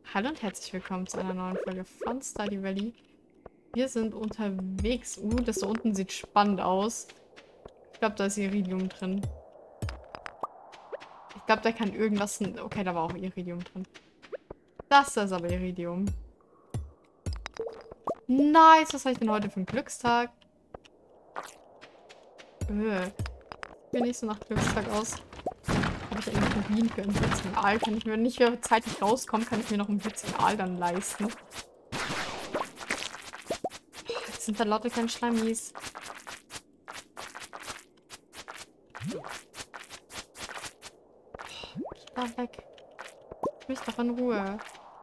Hallo und herzlich willkommen zu einer neuen Folge von Stardew Valley. Wir sind unterwegs. Das da unten sieht spannend aus. Ich glaube, da ist Iridium drin. Ich glaube, da kann irgendwas... Okay, da war auch Iridium drin. Das ist aber Iridium. Nice, was habe ich denn heute für einen Glückstag? Sieht nicht so nach Glückstag aus. Habe ich einen Rubin für einen 14 Aal? Kann ich mir nicht, wenn zeitig rauskommt, kann ich mir noch einen 14 Aal dann leisten. Jetzt sind da lauter kleine Schleimis. Geh da weg. Ich mich doch in Ruhe.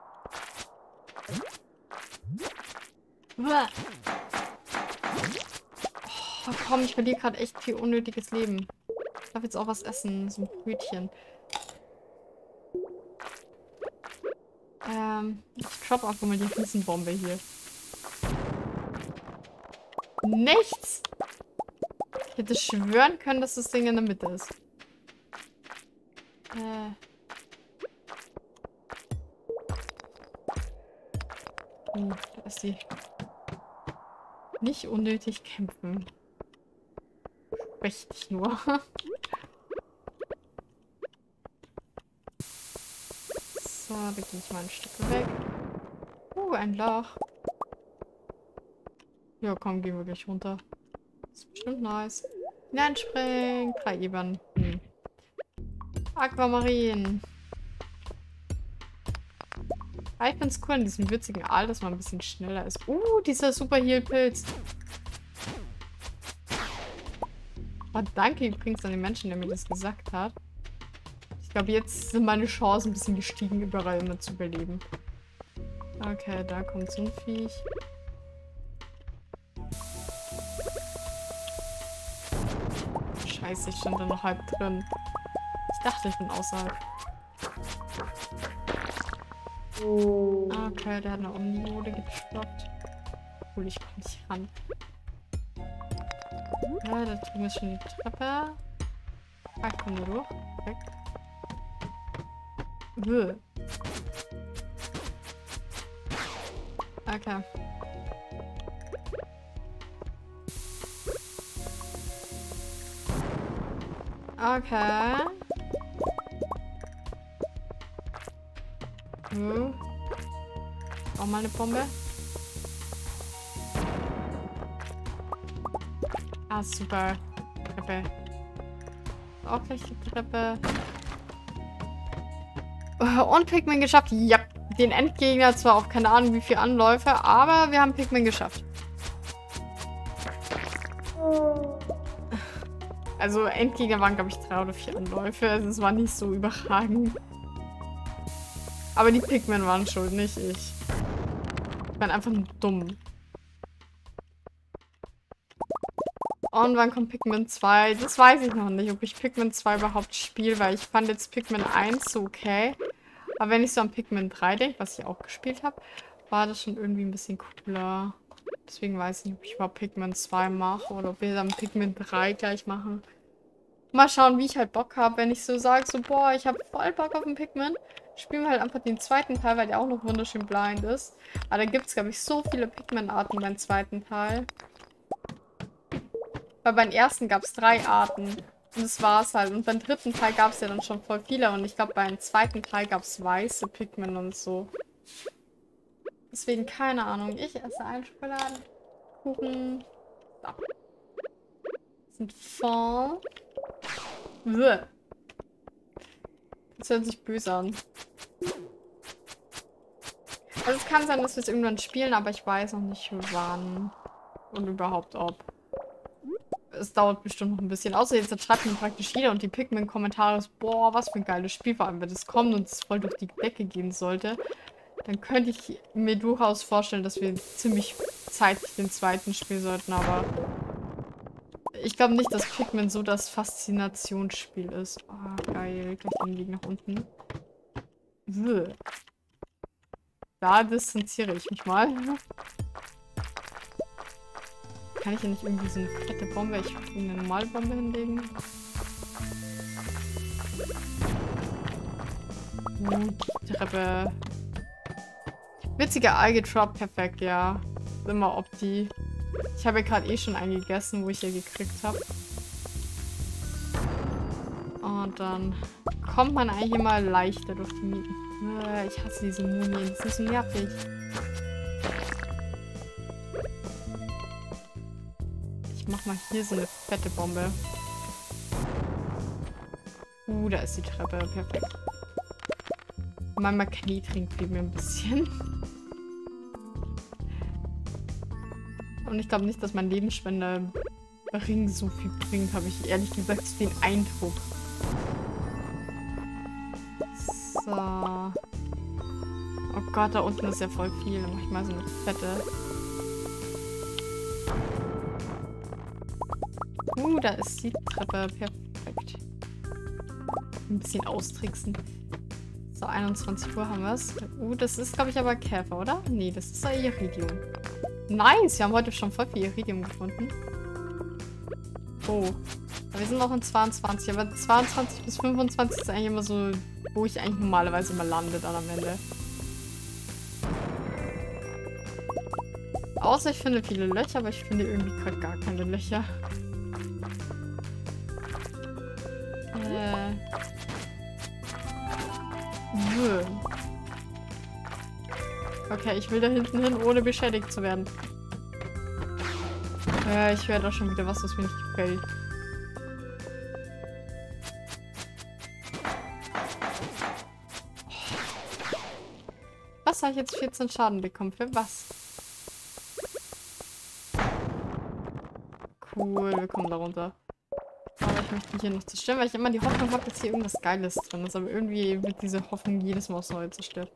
Oh, komm, ich verliere gerade echt viel unnötiges Leben. Ich darf jetzt auch was essen. So ein Brötchen. Ich droppe einfach mal die Riesenbombe hier. Nichts! Ich hätte schwören können, dass das Ding in der Mitte ist. Da ist die. Nicht unnötig kämpfen. Sprech dich nur. So, da gehe ich mal ein Stück weg. Ein Loch. Ja, komm, gehen wir gleich runter. Das ist bestimmt nice. Hineinspringen. 3 Ebenen. Aquamarin. Ich finde es cool an diesem würzigen Aal, dass man ein bisschen schneller ist. Dieser Super Heal Pilz. Oh, danke übrigens an den Menschen, der mir das gesagt hat. Ich glaube, jetzt sind meine Chancen ein bisschen gestiegen, überall immer zu überleben. Okay, da kommt so ein Viech. Scheiße, ich stand da noch halb drin. Ich dachte, ich bin außerhalb. Okay, der hat eine Omniode gestoppt. Obwohl, ich komme nicht ran. Ja, da drüben ist schon die Treppe. Ah, komm nur durch. Weg. Okay. Okay. Auch mal eine Bombe. Ah, super. Treppe. Auch gleich die Treppe. Und Pikmin geschafft. Ja, den Endgegner zwar auf keine Ahnung wie viele Anläufe, aber wir haben Pikmin geschafft. Also Endgegner waren, glaube ich, 3 oder 4 Anläufe. Also es war nicht so überragend. Aber die Pikmin waren schuld, nicht ich. Ich bin einfach nur dumm. Und wann kommt Pikmin 2? Das weiß ich noch nicht, ob ich Pikmin 2 überhaupt spiele, weil ich fand jetzt Pikmin 1 so okay. Aber wenn ich so an Pikmin 3 denke, was ich auch gespielt habe, war das schon irgendwie ein bisschen cooler. Deswegen weiß ich nicht, ob ich überhaupt Pikmin 2 mache oder ob wir dann Pikmin 3 gleich machen. Mal schauen, wie ich halt Bock habe, wenn ich so sage, so boah, ich habe voll Bock auf den Pikmin. Spielen wir halt einfach den zweiten Teil, weil der auch noch wunderschön blind ist. Aber da gibt es, glaube ich, so viele Pikmin-Arten beim zweiten Teil. Weil beim ersten gab es 3 Arten. Und das war's halt. Und beim dritten Teil gab es ja dann schon voll viele. Und ich glaube, beim zweiten Teil gab es weiße Pikmin und so. Deswegen keine Ahnung. Ich esse einen Schokoladenkuchen. So. Sind voll. Das hört sich böse an. Also es kann sein, dass wir es irgendwann spielen, aber ich weiß noch nicht wann. Und überhaupt ob. Es dauert bestimmt noch ein bisschen. Außer jetzt schreibt mir praktisch jeder und die Pikmin-Kommentare ist, boah, was für ein geiles Spiel, vor allem wenn das kommt und es voll durch die Decke gehen sollte. Dann könnte ich mir durchaus vorstellen, dass wir ziemlich zeitig den zweiten spielen sollten, aber ich glaube nicht, dass Pikmin so das Faszinationsspiel ist. Oh, geil. Gleich den Weg nach unten. Da distanziere ich mich mal. Kann ich hier nicht irgendwie so eine fette Bombe? Ich will eine normale Bombe hinlegen. Die Treppe. Witziger Ei getroppt, perfekt, ja. Immer Opti. Ich habe ja gerade eh schon einen gegessen, wo ich ja gekriegt habe. Und dann kommt man eigentlich immer leichter durch die Mieten. Ich hasse diese Mumien, die sind so nervig. Ich mach mal hier so eine fette Bombe. Da ist die Treppe, perfekt. Mein Magnet-Ring fehlt mir ein bisschen. Und ich glaube nicht, dass mein Lebensspender-Ring so viel bringt, habe ich ehrlich gesagt den Eindruck. So. Oh Gott, da unten ist ja voll viel. Dann mache ich mal so eine fette. Da ist die Treppe. Perfekt. Ein bisschen austricksen. So, 21 Uhr haben wir es. Das ist, glaube ich, aber Käfer, oder? Nee, das ist ein Iridium. Nice, wir haben heute schon voll viel Iridium gefunden. Oh. Aber wir sind noch in 22. Aber 22 bis 25 ist eigentlich immer so, wo ich eigentlich normalerweise immer lande dann am Ende. Außer ich finde viele Löcher, aber ich finde irgendwie gerade gar keine Löcher. Okay, ich will da hinten hin, ohne beschädigt zu werden. Ich höre da schon wieder was, das mir nicht gefällt. Was habe ich jetzt 14 Schaden bekommen? Für was? Cool, wir kommen da runter. Aber ich möchte hier nicht zerstören, weil ich immer die Hoffnung habe, dass hier irgendwas Geiles drin ist. Aber irgendwie wird diese Hoffnung jedes Mal aufs Neue zerstört.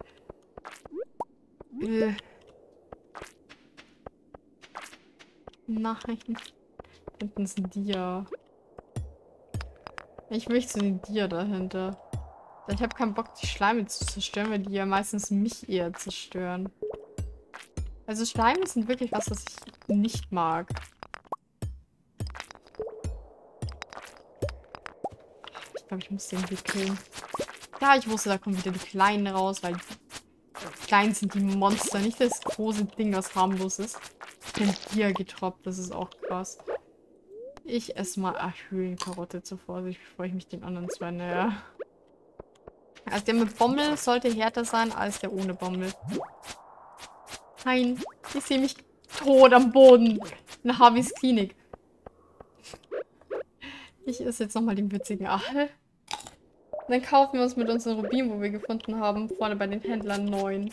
Nein. Hinten ist ein Dia. Ich möchte so den Dia dahinter. Ich habe keinen Bock, die Schleime zu zerstören, weil die ja meistens mich eher zerstören. Also Schleime sind wirklich was ich nicht mag. Ich glaube, ich muss den hier killen. Ja, ich wusste, da kommen wieder die Kleinen raus, weil die Kleinen sind die Monster, nicht das große Ding, was harmlos ist. Ich bin hier getroppt, das ist auch krass. Ich esse mal Höhlenkarotte zur Vorsicht, bevor ich mich den anderen zwei näher. Also der mit Bommel sollte härter sein als der ohne Bommel. Nein, ich sehe mich tot am Boden. In Harveys Klinik. Ich esse jetzt nochmal den witzigen Aal. Dann kaufen wir uns mit unseren Rubinen, wo wir gefunden haben, vorne bei den Händlern 9.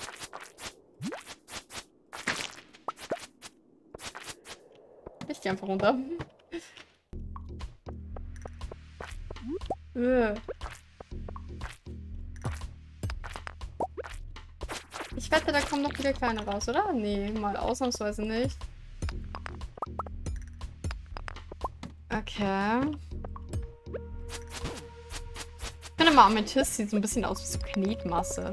Ich gehe einfach runter. Ich wette, da kommen noch wieder kleine raus, oder? Nee, mal ausnahmsweise nicht. Okay. Ich finde mal, Amethyst sieht so ein bisschen aus wie so Knetmasse.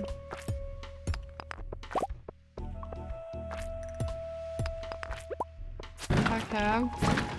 Okay.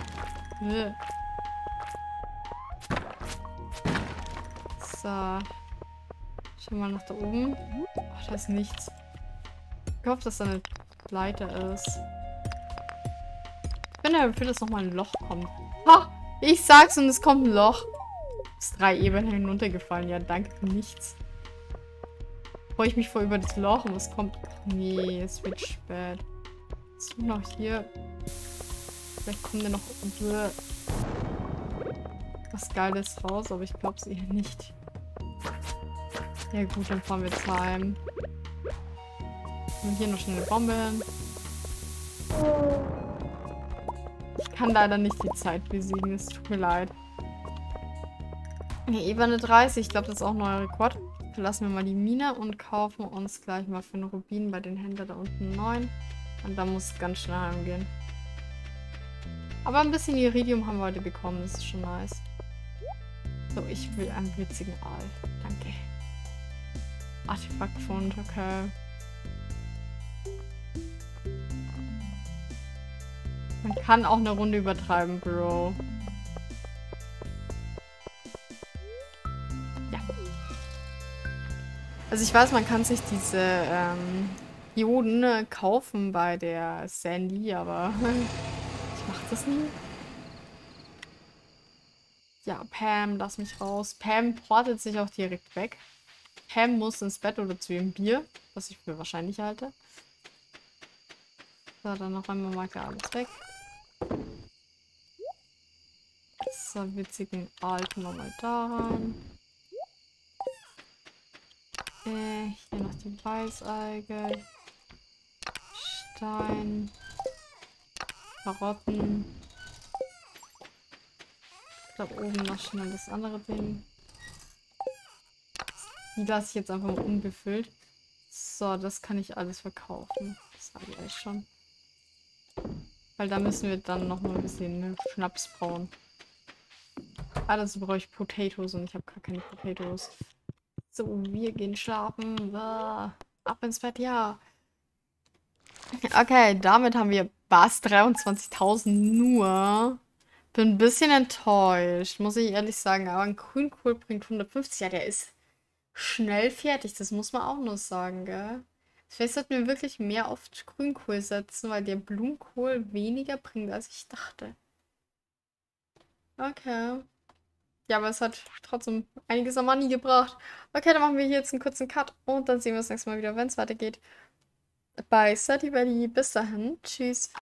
So. Schauen wir mal nach da oben. Oh, da ist nichts. Ich hoffe, dass da eine Leiter ist. Ich bin dafür, dass nochmal ein Loch kommt. Ha! Ich sag's und es kommt ein Loch. Ist 3 Ebenen hinuntergefallen. Ja, danke für nichts. Freue ich mich vor über das Loch und es kommt... Oh, nee, es wird spät. So, noch hier. Vielleicht kommt da noch was Geiles raus, aber ich glaube es eher nicht. Ja gut, dann fahren wir jetzt heim. Und hier noch schnell eine Bombe hin. Ich kann leider nicht die Zeit besiegen, es tut mir leid. Hier, Ebene 30, ich glaube, das ist auch ein neuer Rekord. Verlassen wir mal die Mine und kaufen uns gleich mal für einen Rubin bei den Händlern da unten 9. Und dann muss es ganz schnell heimgehen. Aber ein bisschen Iridium haben wir heute bekommen, das ist schon nice. So, ich will einen witzigen Aal. Danke. Artefaktfund, okay. Man kann auch eine Runde übertreiben, Bro. Ja. Also ich weiß, man kann sich diese Dioden kaufen bei der Sandy, aber ich mach das nie. Ja, Pam, lass mich raus. Pam portet sich auch direkt weg. Pam muss ins Bett oder zu ihrem Bier, was ich für wahrscheinlich halte. So, dann noch einmal mal alles weg. So, witzigen Alten nochmal da rein. Hier noch die Weißeige. Stein. Karotten. Da oben noch schnell das andere Ding. Die lasse ich jetzt einfach mal unbefüllt. So, das kann ich alles verkaufen. Das habe ich eigentlich schon. Weil da müssen wir dann noch mal ein bisschen Schnaps brauen. Ah, dazu brauche ich Potatoes und ich habe gar keine Potatoes. So, wir gehen schlafen. Ab ins Bett, ja. Okay, damit haben wir was? 23.000 nur. Bin ein bisschen enttäuscht, muss ich ehrlich sagen. Aber ein Grünkohl bringt 150. Ja, der ist schnell fertig. Das muss man auch nur sagen, gell? Vielleicht sollten wir wirklich mehr auf Grünkohl setzen, weil der Blumenkohl weniger bringt, als ich dachte. Okay. Ja, aber es hat trotzdem einiges an Money gebracht. Okay, dann machen wir hier jetzt einen kurzen Cut und dann sehen wir uns nächstes Mal wieder, wenn es weitergeht. Bei Study Buddy. Bis dahin. Tschüss.